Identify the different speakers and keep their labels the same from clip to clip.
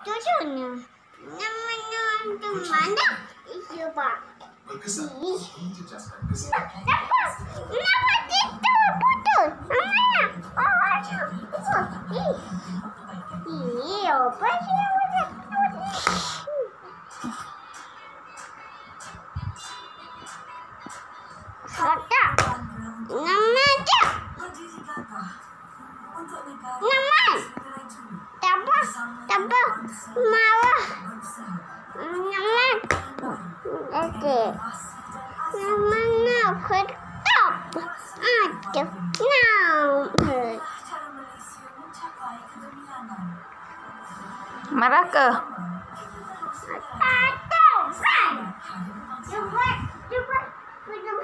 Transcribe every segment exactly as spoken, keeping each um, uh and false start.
Speaker 1: cucunya. Namanya itu mana? Itu Pak.
Speaker 2: Berkesan.
Speaker 1: Ih.
Speaker 2: Menjejaskan kesan.
Speaker 1: Kenapa? Kenapa itu putus? Mana? Oh, ada. Ih. Ih, apa sih? Kata. Nama aja. Nama. Apa? Apa? Marah. Nama. Oke. Namanya ketop. Aduh. Nah.
Speaker 3: Marah ke?
Speaker 1: Atau kan? Coba, coba, coba.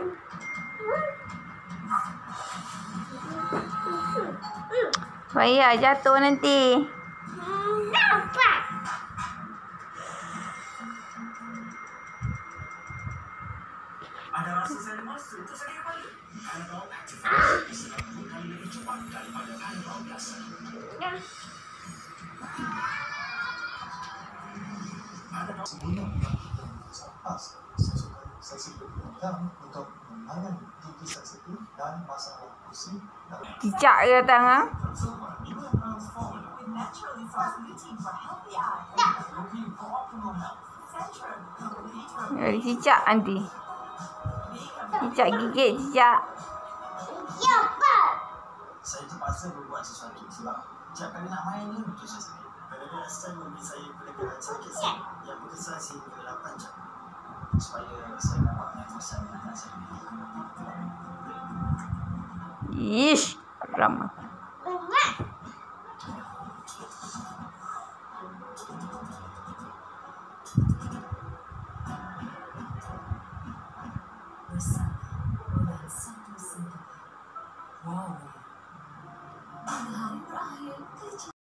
Speaker 3: Bahaya jatuh nanti.
Speaker 1: Dapat.
Speaker 2: Ada rasa saya masuk ke sakit kepala. Panadol Active sepuluh kali lebih cepat daripada Panadol biasa. Panadol sebelum
Speaker 4: Pas, sesi bergabung untuk menangani gigi sensitif dan masalah pusing dan
Speaker 3: Cicak ke tangan? Dari cicak nanti. Cicak gigit cicak.
Speaker 1: Ya, Pak.
Speaker 4: saya terpaksa berbuat sesuatu sebab setiap kali nak main ni betul saya sakit. Panadol Extra memberi saya pelegaan sakit yang berkesan sehingga lapan jam supaya saya dapat menyelesaikan masalah saya.
Speaker 3: Ish, ramah.
Speaker 1: Umat.
Speaker 5: Wow. Hari berakhir,